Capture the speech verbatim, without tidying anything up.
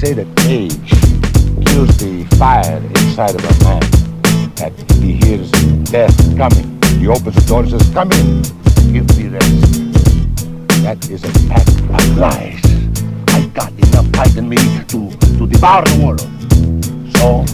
say that age kills the fire inside of a man, that he hears death coming. He opens the door and says, come in, give me rest. That is a pack of lies. I got enough fight in me to, to devour the world. So